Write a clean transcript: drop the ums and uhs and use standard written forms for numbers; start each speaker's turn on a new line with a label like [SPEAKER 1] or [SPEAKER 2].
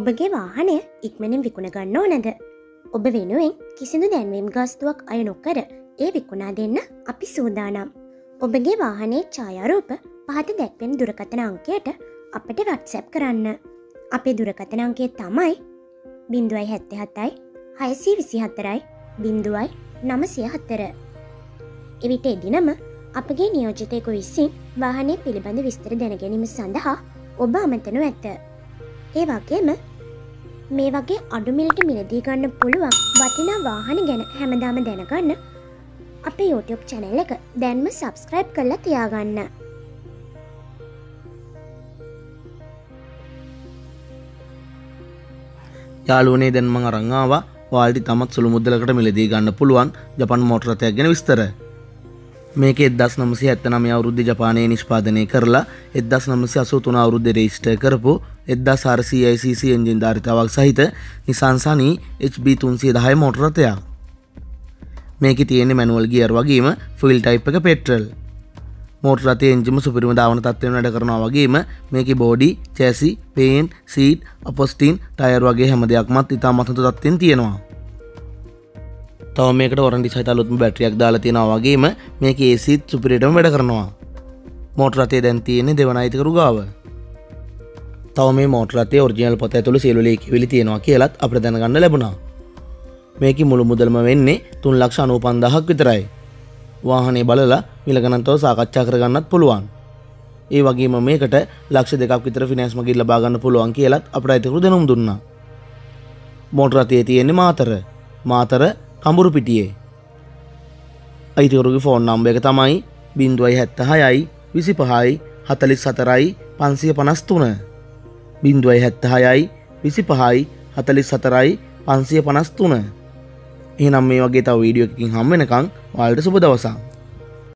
[SPEAKER 1] ඔබගේ වාහනය ඉක්මනින් විකුණ ගන්න ඕනද? ඔබ වෙනුවෙන් කිසිදු දැන්වීම් ගාස්තුවක් අය නොකර ඒ විකුණා දෙන්න අපි සූදානම්. ඔබගේ වාහනයේ ඡායාරූප පහත දැක්වෙන දුරකථන අංකයට අපට WhatsApp කරන්න. අපේ දුරකථන අංකය තමයි 077 624 0 904. එවිට එදිනම අපගේ නියෝජිතයෙකු විසින් වාහනය පිළිබඳ විස්තර දැනගැනීම සඳහා ඔබ අමතනු ඇත. ඒ වගේම මේ වගේ අඩු මිලට මිලදී ගන්න පුළුවන් වටිනා වාහන ගැන හැමදාම දැනගන්න අපේ YouTube channel එක දැන්ම subscribe කරලා තියාගන්න.
[SPEAKER 2] යාළුවනේ දැන් මම අරන් ආවා ඔයාලට තමත් සුළු මුදලකට මිලදී ගන්න පුළුවන් ජපාන් මෝටර රථයක් ගැන විස්තර. මේක 1979 අවුරුද්දේ ජපානයේ නිෂ්පාදනය කරලා 1983 අවුරුද්දේ රෙජිස්ටර් කරපු 1400cc එන්ජින් ධාරිතාවක් සහිත Nissan Sunny HB 310 මෝටර රථයක්. මේකේ තියෙන්නේ මැනුවල් ගියර් වගේම ෆුල් ටයිප් එක පෙට්‍රල්. මෝටර රථයේ එන්ජිම සුපිරිම ධාවන තත්ත්වයෙන් වැඩ කරනවා වගේම මේකේ බෝඩි, චැසි, පේන්ට්, සීට්, අපොස්ටින්, ටයර් වගේ හැම දෙයක්මත් ඉතාමත් හොඳ තත්ත්වයෙන් තියෙනවා. තව මේකට වොරන්ටි සහිත අලුත්ම බැටරියක් දාලා තියෙනවා වගේම මේකේ AC සුපිරියටම වැඩ කරනවා. මෝටර රථය දැන් තියෙන්නේ දෙවන අයිතිකරු ගාව. තව මේ මෝටර රථයේ ඔරිජිනල් පොත ඇතුළේ සියලු ලේඛිවිලි තියෙනවා කියලාත් අපිට දැනගන්න ලැබුණා. මේකේ මුළු මුදලම වෙන්නේ 3,95,000ක් විතරයි. වාහනේ බලලා මිල ගණන් තව සාකච්ඡා කරගන්නත් පුළුවන්. ඒ වගේම මේකට ලක්ෂ 2ක් විතර ෆිනෑන්ස් මගින් ලබා ගන්න පුළුවන් කියලාත් අපිට අයිතිකරු දැනුම් දුන්නා. මෝටර රථයේ තියෙන්නේ මාතර කඹුරුපිටියේ. අයිතිකරුගේ ෆෝන් නම්බර් එක තමයි 076 25 44 553. 076 25 44 553. එහෙනම් මේ වගේ තව වීඩියෝ එකකින් හම් වෙනකන් ඔයාලට සුබ දවසක්.